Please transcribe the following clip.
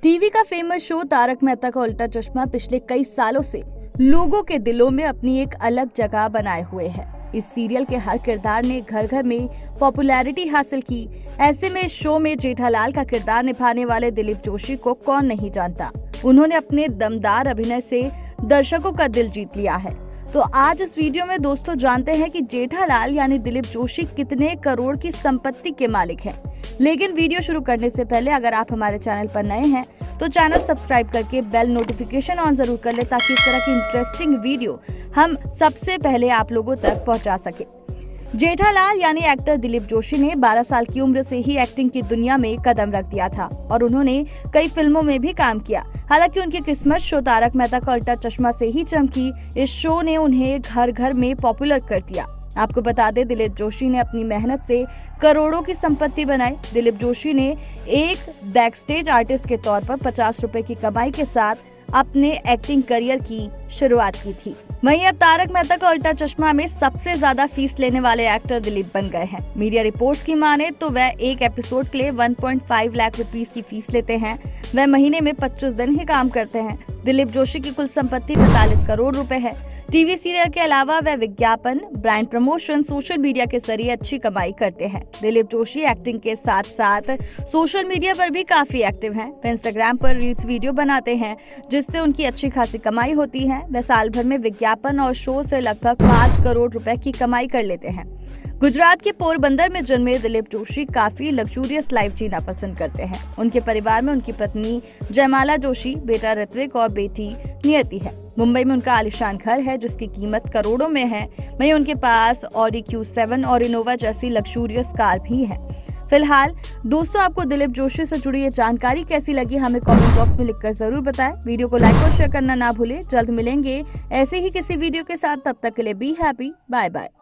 TV का famous show Tarak Mehta का उल्टा चश्मा पिछले कई सालों से लोगों के दिलों में अपनी एक अलग जगह बनाए हुए है। इस सीरियल के हर किरदार ने घर घर में पॉपुलैरिटी हासिल की। ऐसे में इस शो में जेठालाल का किरदार निभाने वाले दिलीप जोशी को कौन नहीं जानता। उन्होंने अपने दमदार अभिनय से दर्शकों का दिल जीत लिया है। तो आज इस वीडियो में दोस्तों जानते हैं कि जेठालाल यानी दिलीप जोशी कितने करोड़ की संपत्ति के मालिक हैं। लेकिन वीडियो शुरू करने से पहले अगर आप हमारे चैनल पर नए हैं तो चैनल सब्सक्राइब करके बेल नोटिफिकेशन ऑन जरूर कर ले, ताकि इस तरह की इंटरेस्टिंग वीडियो हम सबसे पहले आप लोगों तक पहुंचा सके। जेठालाल यानी एक्टर दिलीप जोशी ने 12 साल की उम्र से ही एक्टिंग की दुनिया में कदम रख दिया था और उन्होंने कई फिल्मों में भी काम किया। हालांकि उनकी किस्मत शो तारक मेहता का उल्टा चश्मा से ही चमकी। इस शो ने उन्हें घर घर में पॉपुलर कर दिया। आपको बता दें, दिलीप जोशी ने अपनी मेहनत से करोड़ों की संपत्ति बनाई। दिलीप जोशी ने एक बैकस्टेज आर्टिस्ट के तौर पर 50 रुपए की कमाई के साथ अपने एक्टिंग करियर की शुरुआत की थी। वहीं अब तारक मेहता का उल्टा चश्मा में सबसे ज्यादा फीस लेने वाले एक्टर दिलीप बन गए हैं। मीडिया रिपोर्ट्स की माने तो वह एक एपिसोड के लिए 1.5 लाख रुपीस की फीस लेते हैं। वह महीने में 25 दिन ही काम करते हैं। दिलीप जोशी की कुल संपत्ति 45 करोड़ रुपए है। टीवी सीरियल के अलावा वह विज्ञापन, ब्रांड प्रमोशन, सोशल मीडिया के जरिए अच्छी कमाई करते हैं। दिलीप जोशी एक्टिंग के साथ साथ सोशल मीडिया पर भी काफी एक्टिव हैं। वे इंस्टाग्राम पर रील्स वीडियो बनाते हैं जिससे उनकी अच्छी खासी कमाई होती है। वे साल भर में विज्ञापन और शो से लगभग 5 करोड़ रुपए की कमाई कर लेते हैं। गुजरात के पोरबंदर में जन्मे दिलीप जोशी काफी लग्जूरियस लाइफ जीना पसंद करते हैं। उनके परिवार में उनकी पत्नी जयमाला जोशी, बेटा ऋत्विक और बेटी नियति है। मुंबई में उनका आलीशान घर है जिसकी कीमत करोड़ों में है। वहीं उनके पास ऑडी Q7 और इनोवा जैसी लग्जूरियस कार भी है। फिलहाल दोस्तों, आपको दिलीप जोशी से जुड़ी ये जानकारी कैसी लगी हमें कमेंट बॉक्स में लिखकर जरूर बताएं। वीडियो को लाइक और शेयर करना ना भूलें। जल्द मिलेंगे ऐसे ही किसी वीडियो के साथ, तब तक के लिए बी हैप्पी, बाय बाय।